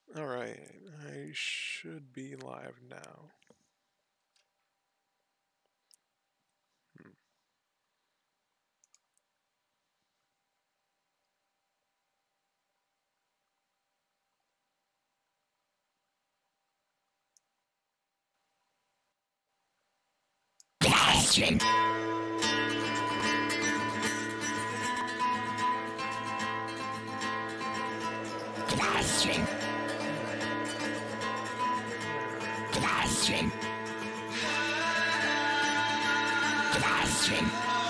Alright, I should be live now. Hmm. Pedestrian. Pedestrian. Pedestrian. Pedestrian.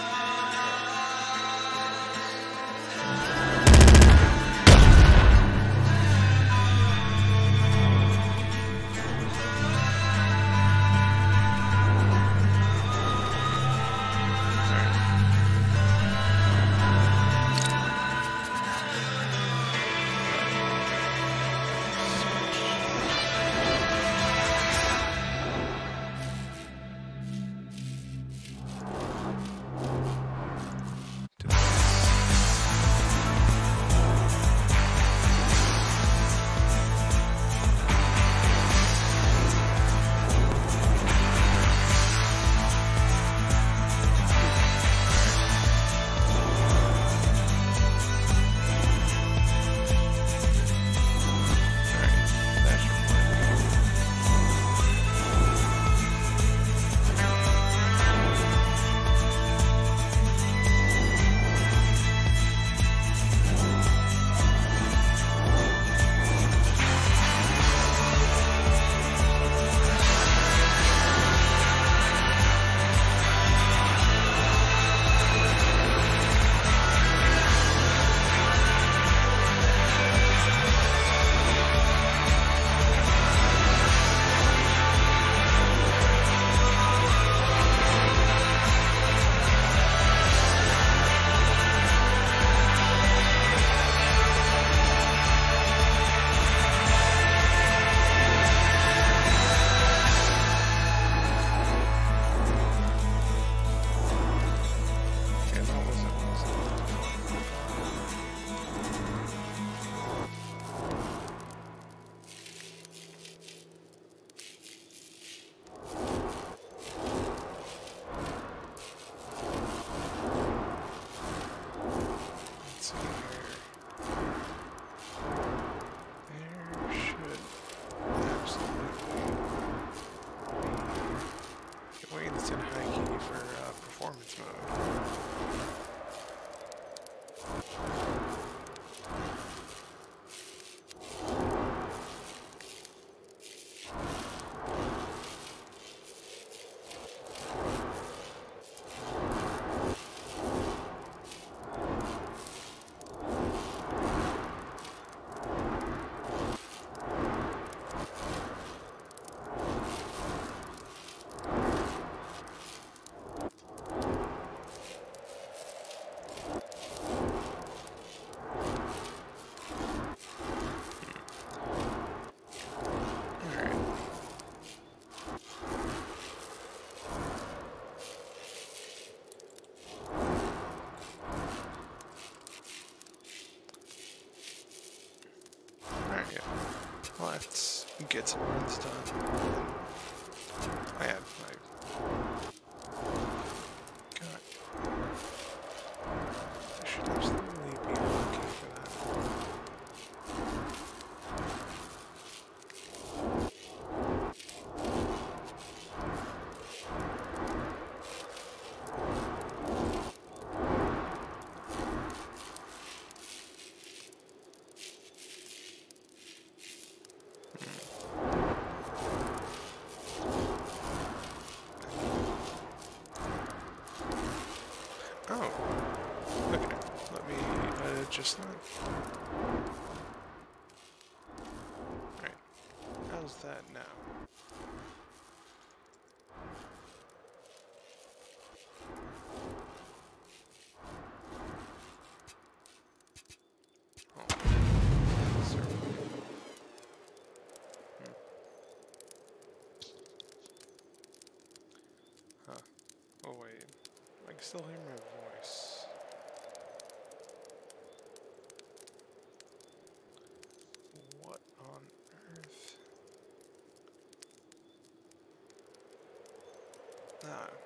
Let's get some runs done. I have my God. I should absolutely be looking for that. Oh, okay. Let me adjust that. Right. How's that now? Oh, sorry. Huh. Oh wait. I can still hear my voice. What on time.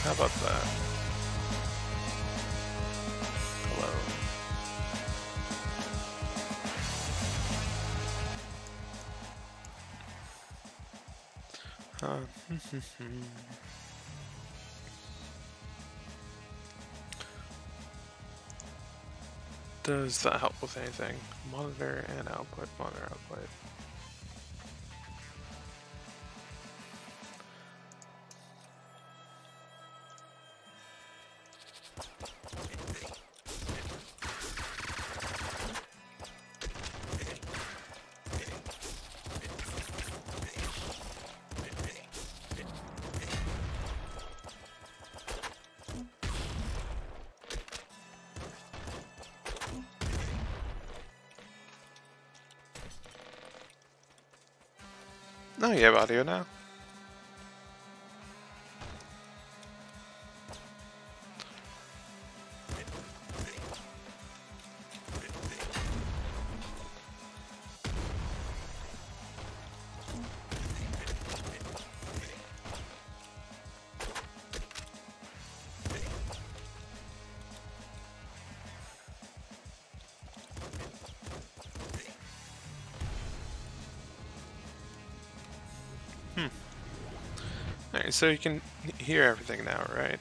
How about that? Hello. Does that help with anything? Monitor and output, monitor output. No, you have audio now. Alright, so you can hear everything now, right?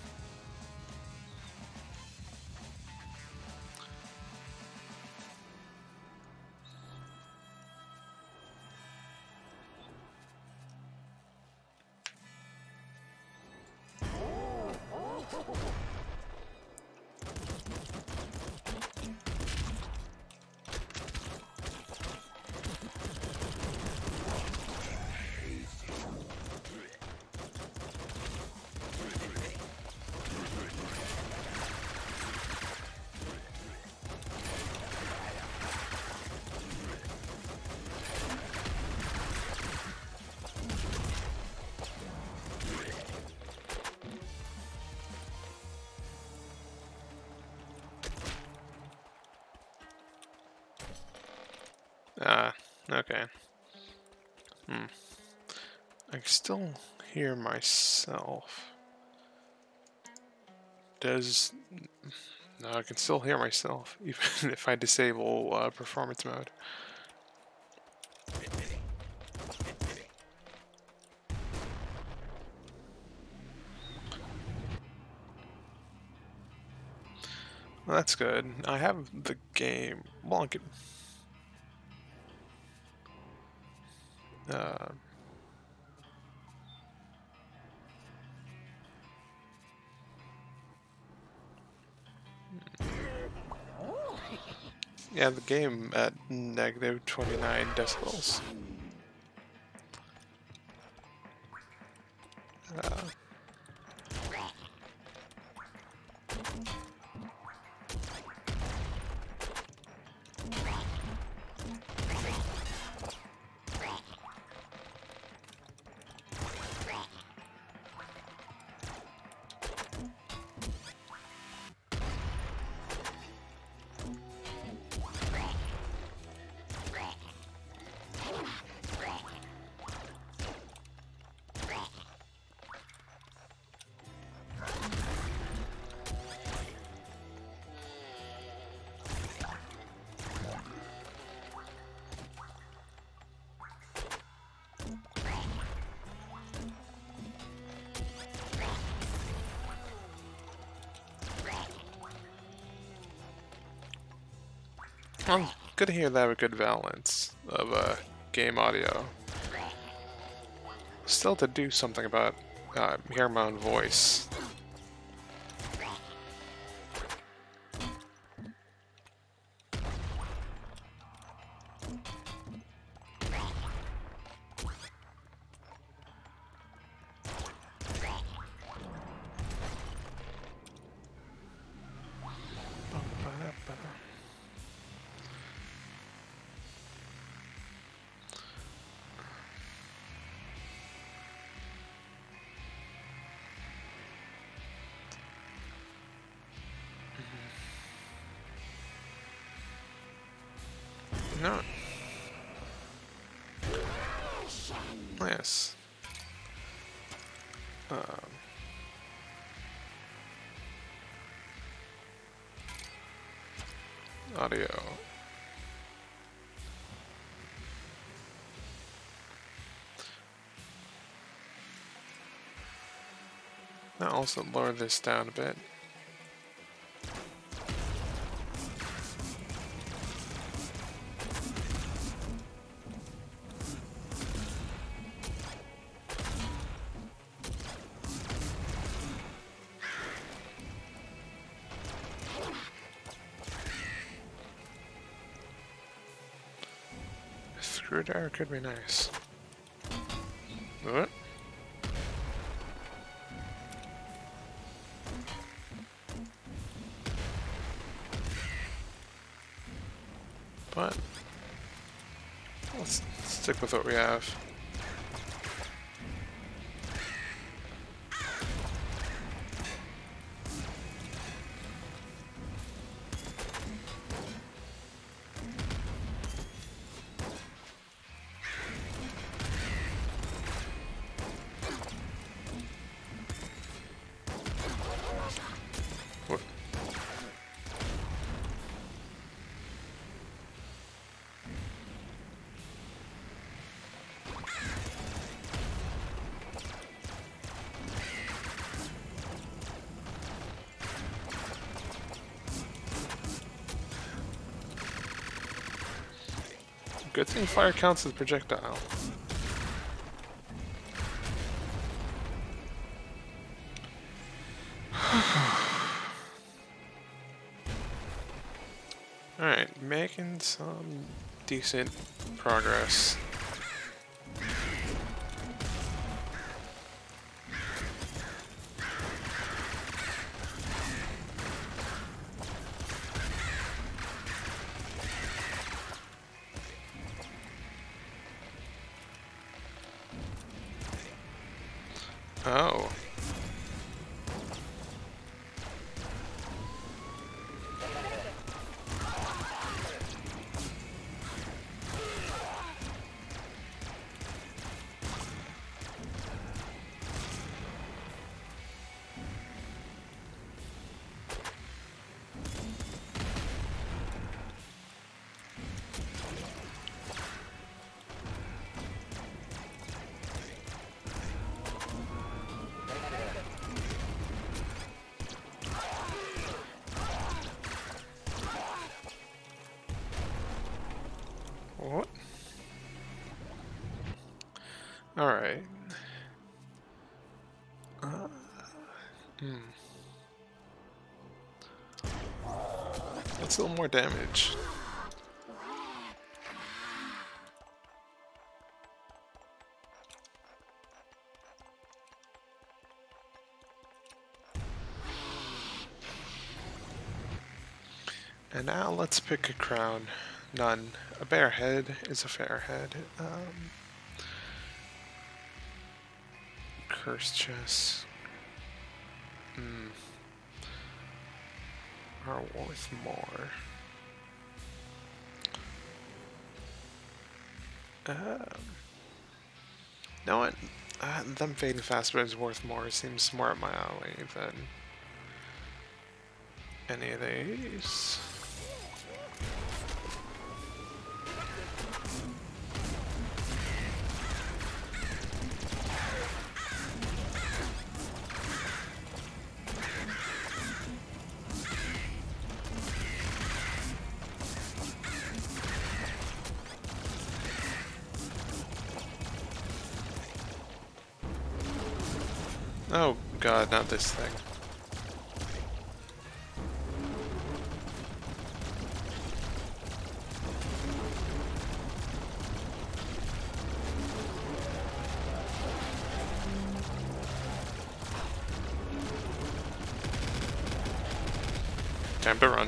Okay. I can still hear myself. Does... No, I can still hear myself, even if I disable performance mode. Well, that's good. I have the game. Well, I could... yeah, the game at negative 29 decibels. I'm good to hear they have a good balance of game audio. Still to do something about hearing my own voice. No. Yes. audio. Now also lower this down a bit. Screwdriver could be nice. What? But let's stick with what we have. What? Good thing fire counts as projectile. Alright, making some decent progress. Oh. What? Alright. That's a little more damage. And now let's pick a crown. None. A bare head is a fair head. Cursed chest. Are worth more. Know what? Them fading fast, but is worth more. It seems more up my alley than any of these. Oh god, not this thing. Time to run.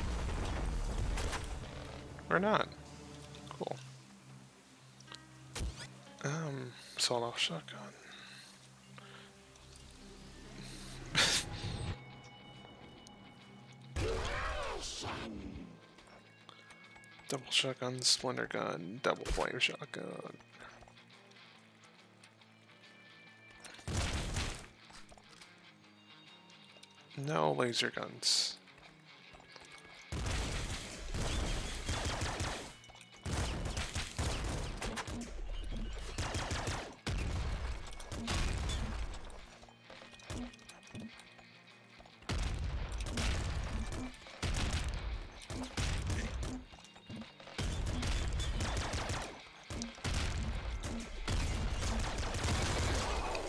Or not. Cool. Sawed-off shotgun. Double shotgun, splinter gun, double flame shotgun. No laser guns.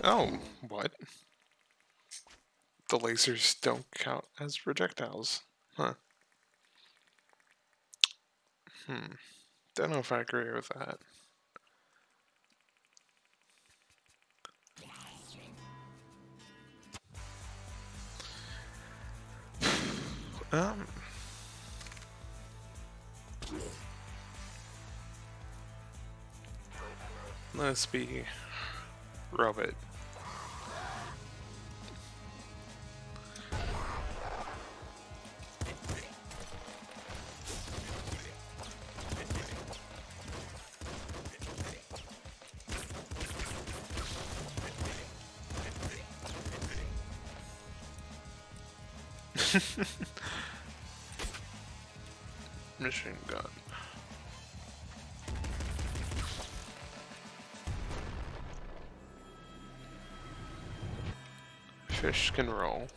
Oh, what? The lasers don't count as projectiles. Huh. Don't know if I agree with that. Um. Let's be robot. Machine gun. Fish can roll.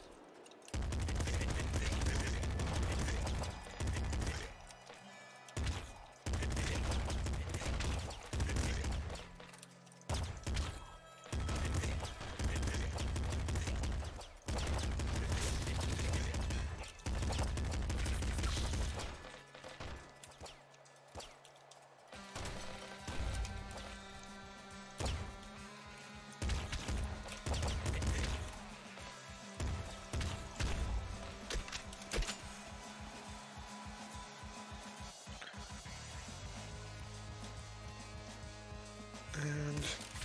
And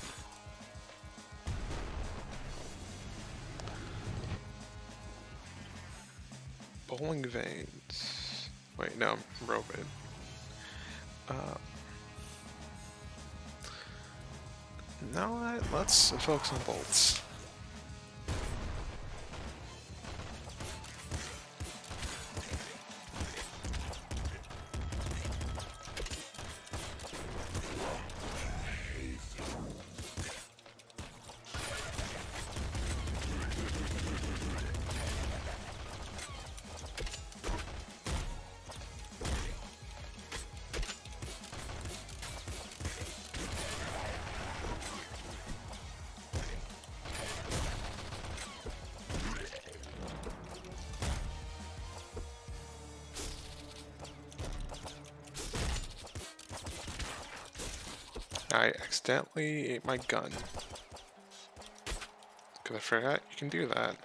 bowling veins. Wait, no, robot. No, let's focus on bolts. I accidentally ate my gun. Cause I forgot you can do that.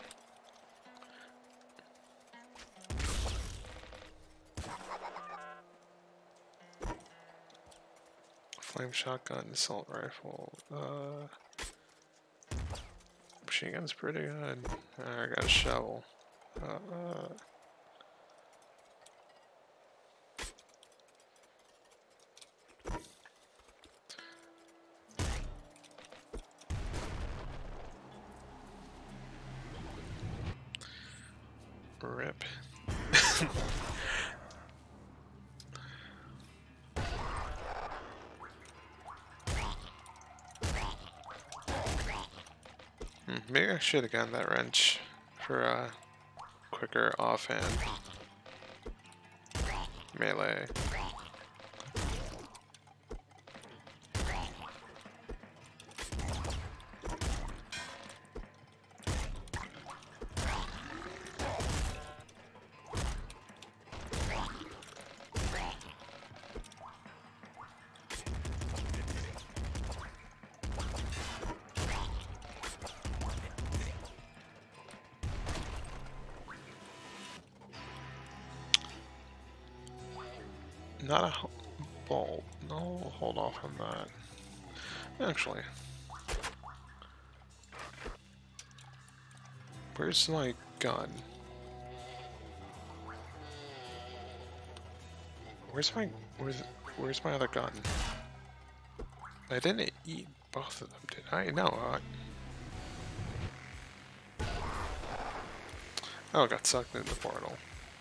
Flame shotgun, assault rifle, machine gun's pretty good. I got a shovel. Rip. Maybe I should have gotten that wrench for a quicker offhand melee. Not a bolt. No, hold off on that. Actually, where's my gun? Where's my other gun? I didn't eat both of them, did I? No. Oh, it got sucked into the portal.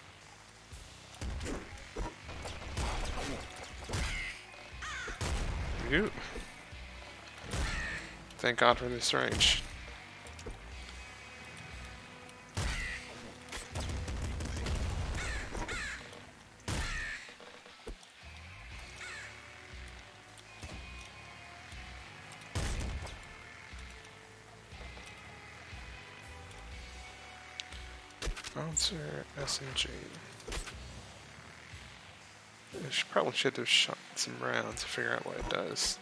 Ew. Thank God for this range. Bouncer SMG. Probably should have shot some rounds to figure out what it does.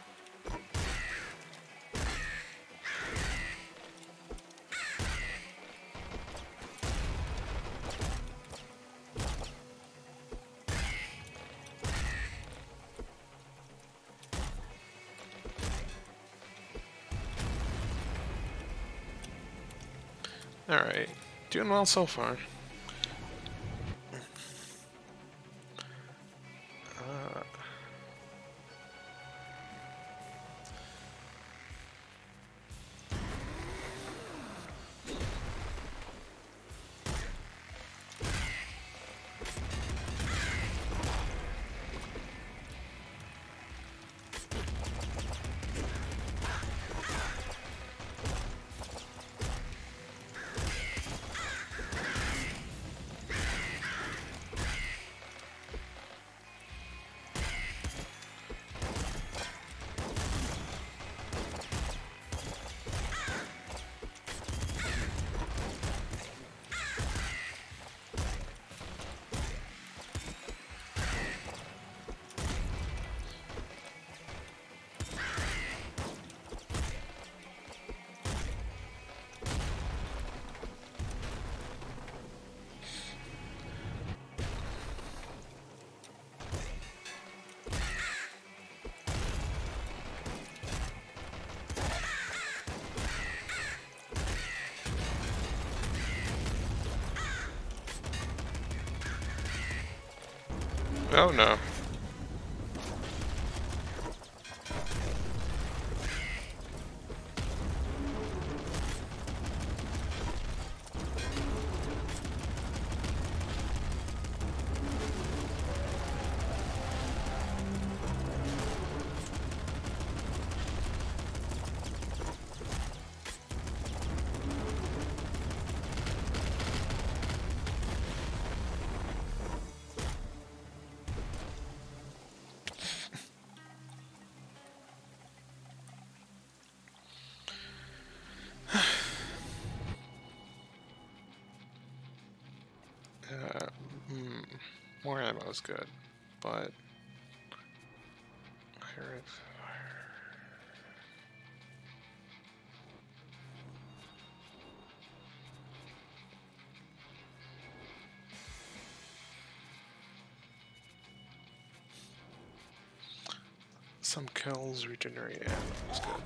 Alright, doing well so far. Oh no. More ammo is good, but here it's some kills regenerate ammo is good.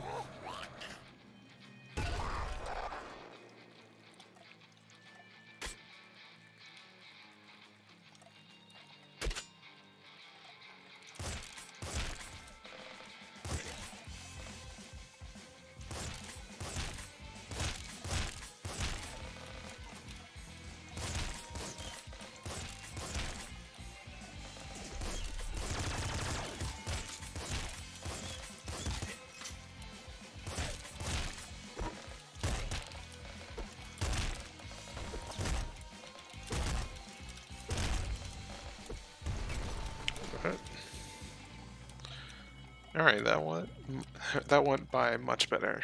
Alright, that went by much better.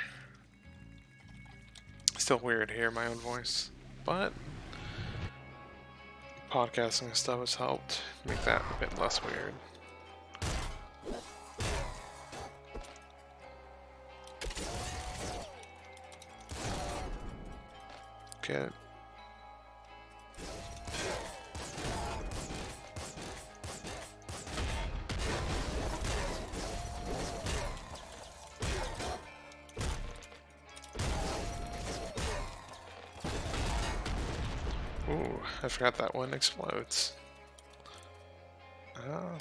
Still weird to hear my own voice, but podcasting and stuff has helped make that a bit less weird. Okay. Ooh, I forgot that one explodes. Oh.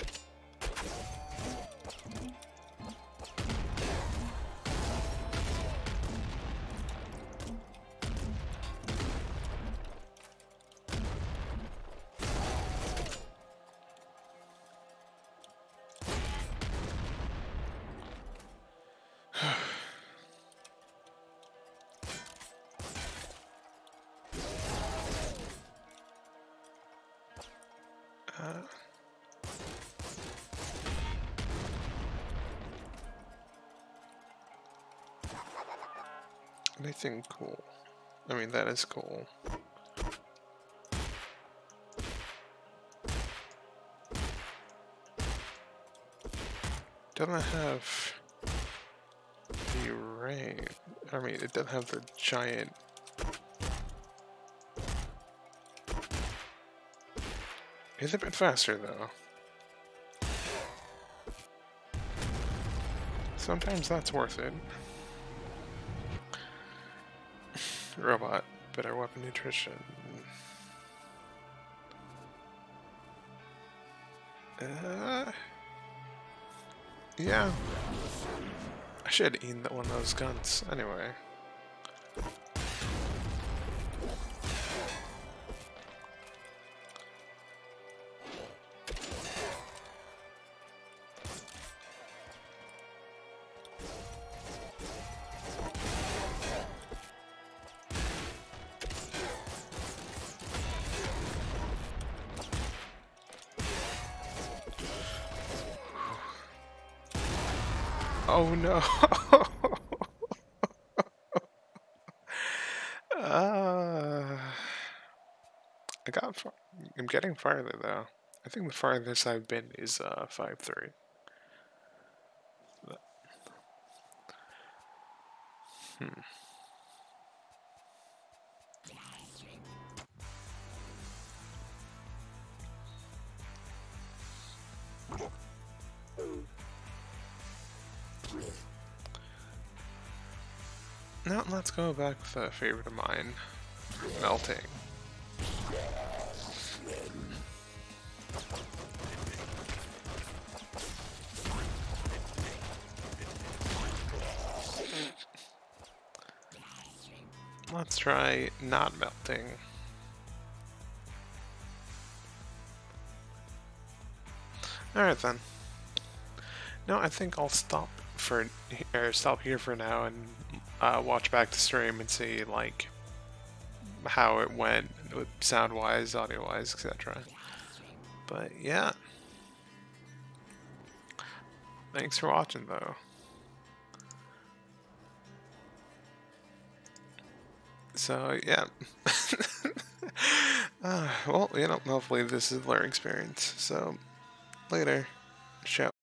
Anything cool? I mean, that is cool. doesn't have the range. I mean, it doesn't have the giant. It's a bit faster though. Sometimes that's worth it. Robot, better weapon nutrition. Yeah. I should have eaten that one of those guns anyway. Oh no! I got far. I'm getting farther though. I think the farthest I've been is 5-3. Now let's go back with a favorite of mine, melting. Let's try not melting. Alright then. No, I think I'll stop here for now and watch back the stream and see like how it went, sound wise, audio wise, etc. But yeah. Thanks for watching though. So yeah. Well, hopefully this is a learning experience. So later. Ciao.